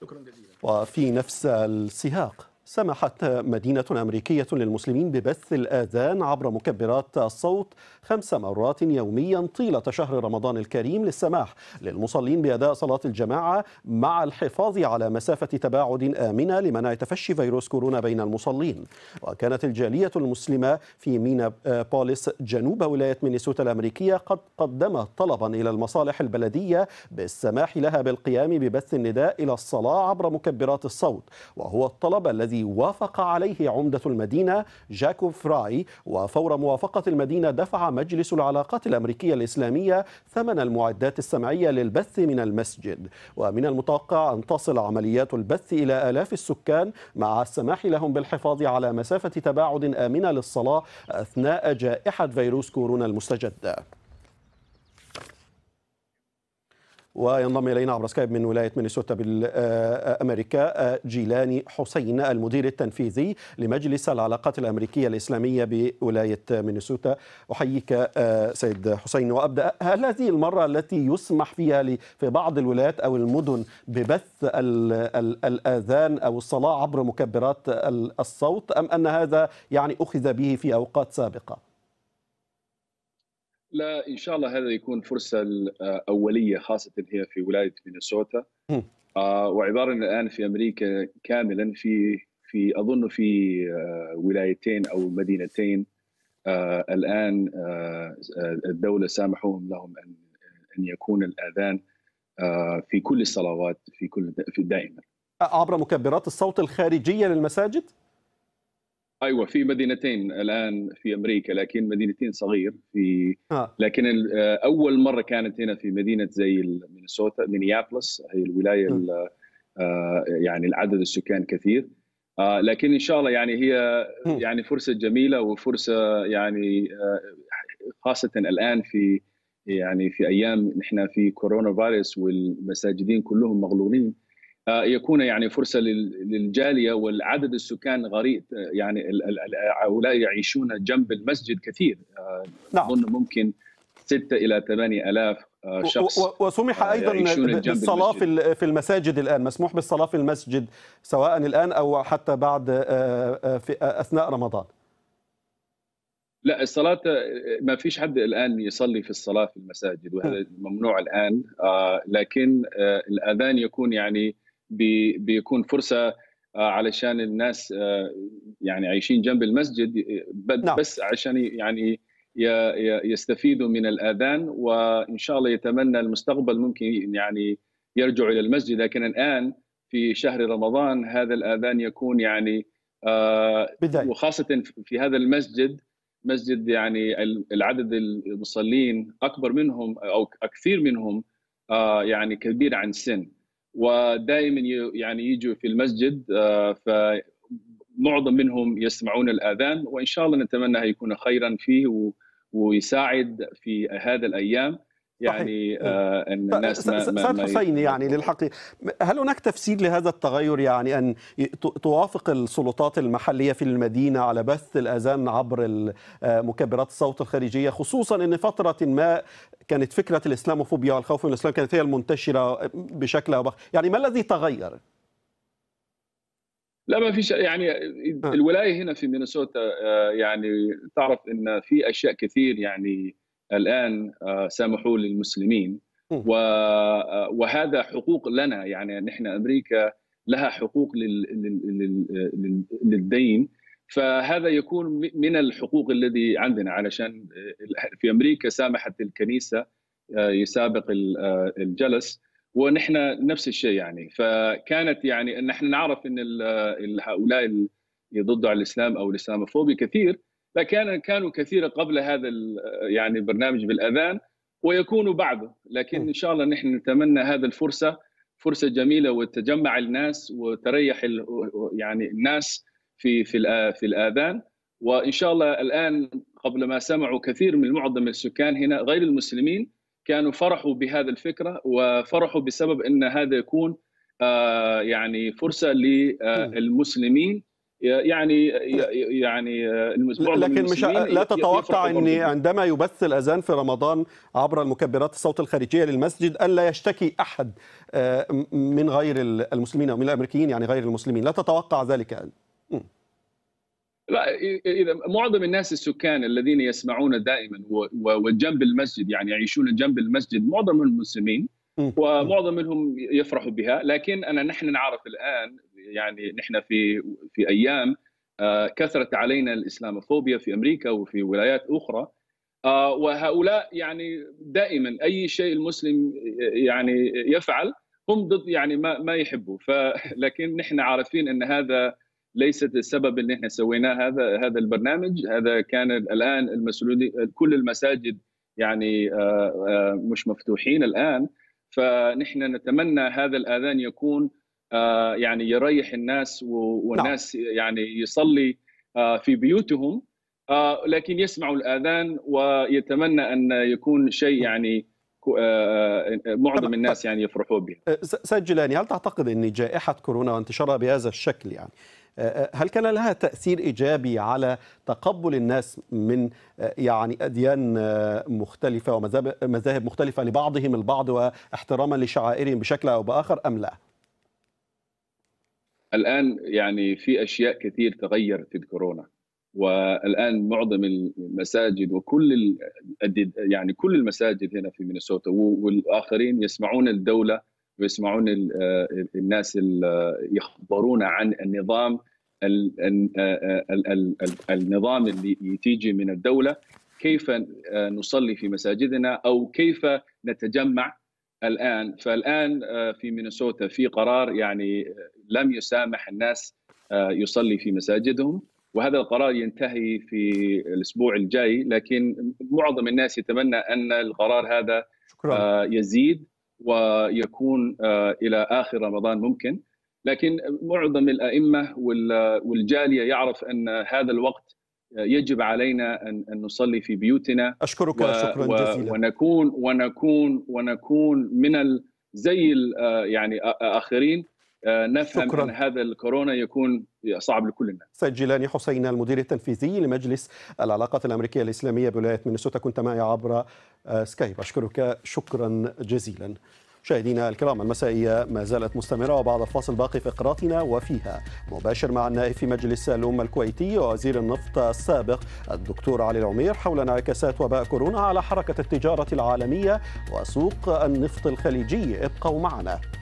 شكرا جزيلا. وفي نفس السياق سمحت مدينة أمريكية للمسلمين ببث الآذان عبر مكبرات الصوت 5 مرات يوميا طيلة شهر رمضان الكريم للسماح للمصلين بأداء صلاة الجماعة مع الحفاظ على مسافة تباعد آمنة لمنع تفشي فيروس كورونا بين المصلين. وكانت الجالية المسلمة في مينابوليس جنوب ولاية مينيسوتا الأمريكية قد قدمت طلبا إلى المصالح البلدية بالسماح لها بالقيام ببث النداء إلى الصلاة عبر مكبرات الصوت، وهو الطلب الذي وافق عليه عمدة المدينة جاكوب فراي. وفور موافقة المدينة دفع مجلس العلاقات الأمريكية الإسلامية ثمن المعدات السمعية للبث من المسجد. ومن المتوقع أن تصل عمليات البث إلى آلاف السكان مع السماح لهم بالحفاظ على مسافة تباعد آمنة للصلاة أثناء جائحة فيروس كورونا المستجد. وينضم إلينا عبر سكايب من ولاية مينيسوتا بالأمريكا جيلاني حسين المدير التنفيذي لمجلس العلاقات الأمريكية الإسلامية بولاية مينيسوتا. أحييك سيد حسين، وأبدأ، هل هذه المرة التي يسمح فيها في بعض الولايات أو المدن ببث الآذان أو الصلاة عبر مكبرات الصوت، أم أن هذا يعني أخذ به في أوقات سابقة؟ لا، إن شاء الله هذا يكون فرصة أولية، خاصة هي في ولاية مينيسوتا. وعبارة الآن في أمريكا كاملا في أظن في ولايتين أو مدينتين الآن الدولة سامحوهم لهم أن يكون الآذان في كل الصلوات في دائما عبر مكبرات الصوت الخارجية للمساجد؟ ايوه، في مدينتين الان في امريكا، لكن مدينتين صغير لكن اول مره كانت هنا في مدينه زي مينيابوليس، هي الولايه يعني العدد السكان كثير. لكن ان شاء الله يعني هي يعني فرصه جميله وفرصه يعني خاصه الان في ايام نحن في كورونا فيروس والمساجدين كلهم مغلوقين، يكون يعني فرصه للجاليه والعدد السكان غريب، يعني هؤلاء يعيشون جنب المسجد كثير. اظن ممكن 6 إلى 8 آلاف شخص. وسمح ايضا بالصلاه في المساجد الان، مسموح بالصلاه في المسجد سواء الان او حتى بعد في اثناء رمضان. لا، الصلاة ما فيش حد الآن يصلي في الصلاة في المساجد، وهذا ممنوع الآن. لكن الأذان يكون يعني بيكون فرصة علشان الناس يعني عايشين جنب المسجد، بس عشان يعني يستفيدوا من الأذان. وإن شاء الله يتمنى المستقبل ممكن يعني يرجعوا إلى المسجد. لكن الآن في شهر رمضان هذا الأذان يكون يعني وخاصة في هذا المسجد، مسجد يعني العدد المصلين أكبر منهم أو كثير منهم يعني كبير عن السن، ودائما يعني يجوا في المسجد، فمعظم منهم يسمعون الآذان. وإن شاء الله نتمنى يكون خيرا فيه ويساعد في هذا الأيام، يعني أن الناس سيد حسين، يعني للحقيقة هل هناك تفسير لهذا التغير، يعني أن توافق السلطات المحلية في المدينة على بث الأذان عبر مكبرات الصوت الخارجية، خصوصا أن فترة ما كانت فكرة الإسلاموفوبيا والخوف من الإسلام كانت هي المنتشرة بشكل أو بآخر، يعني ما الذي تغير؟ لا، ما فيش يعني الولاية هنا في مينيسوتا يعني تعرف أن في أشياء كثير يعني الآن سامحوا للمسلمين، وهذا حقوق لنا. يعني نحن أمريكا لها حقوق للدين، فهذا يكون من الحقوق الذي عندنا. علشان في أمريكا سامحت الكنيسة يسابق الجلس، ونحن نفس الشيء يعني. فكانت يعني ان احنا نعرف ان هؤلاء اللي ضد الاسلام او الاسلاموفوبيا كثير، لكن كانوا كثير قبل هذا يعني برنامج بالاذان، ويكونوا بعده. لكن ان شاء الله نحن نتمنى هذا الفرصه فرصه جميله، وتجمع الناس وتريح يعني الناس في الاذان. وان شاء الله الان قبل ما سمعوا كثير من معظم السكان هنا غير المسلمين كانوا فرحوا بهذا الفكرة، وفرحوا بسبب أن هذا يكون يعني فرصة للمسلمين يعني معظم لكن مش المسلمين لا تتوقع يفرحوا أن برضه. عندما يبث الأذان في رمضان عبر المكبرات الصوت الخارجية للمسجد ألا يشتكي أحد من غير المسلمين أو من الأمريكيين، يعني غير المسلمين، لا تتوقع ذلك أنت؟ لا، اذا معظم الناس السكان الذين يسمعون دائما وجنب المسجد، يعني يعيشون جنب المسجد، معظمهم مسلمين ومعظم منهم يفرحوا بها. لكن نحن نعرف الان، يعني نحن في ايام كثرت علينا الاسلاموفوبيا في امريكا وفي ولايات اخرى، وهؤلاء يعني دائما اي شيء المسلم يعني يفعل هم ضد، يعني ما يحبوا. لكن نحن عارفين ان هذا ليست السبب ان احنا سويناه هذا البرنامج. هذا كان الان المسؤولين، كل المساجد يعني مش مفتوحين الان، فنحن نتمنى هذا الاذان يكون يعني يريح الناس والناس يعني يصلي في بيوتهم، لكن يسمعوا الاذان، ويتمنى ان يكون شيء يعني معظم الناس يعني يفرحوا به. سيد جيلاني، هل تعتقد أن جائحة كورونا وانتشارها بهذا الشكل يعني هل كان لها تأثير إيجابي على تقبل الناس من يعني أديان مختلفة ومذاهب مختلفة لبعضهم البعض واحتراما لشعائرهم بشكل أو بآخر أم لا؟ الآن يعني في أشياء كثير تغيرت في الكورونا، والآن معظم المساجد وكل يعني كل المساجد هنا في مينيسوتا والآخرين يسمعون الدولة ويسمعون الناس يخبرون عن النظام اللي تيجي من الدولة، كيف نصلي في مساجدنا أو كيف نتجمع الآن. فالآن في مينيسوتا في قرار يعني لم يسامح الناس يصلي في مساجدهم، وهذا القرار ينتهي في الأسبوع الجاي، لكن معظم الناس يتمنى أن القرار هذا يزيد ويكون إلى آخر رمضان ممكن. لكن معظم الأئمة والجالية يعرف أن هذا الوقت يجب علينا أن نصلي في بيوتنا. أشكرك شكرا جزيلا. ونكون من زي يعني آخرين نفهم شكرا. أن هذا الكورونا يكون صعب لكل الناس. سيد جيلاني حسين، المدير التنفيذي لمجلس العلاقات الأمريكية الإسلامية بولاية مينيسوتا، كنت معي عبر سكايب. أشكرك شكرا جزيلا. مشاهدينا الكرام، المسائية ما زالت مستمرة، وبعد الفاصل باقي فقراتنا وفيها مباشر مع النائب في مجلس الأمة الكويتي ووزير النفط السابق الدكتور علي العمير حول انعكاسات وباء كورونا على حركة التجارة العالمية وسوق النفط الخليجي. ابقوا معنا.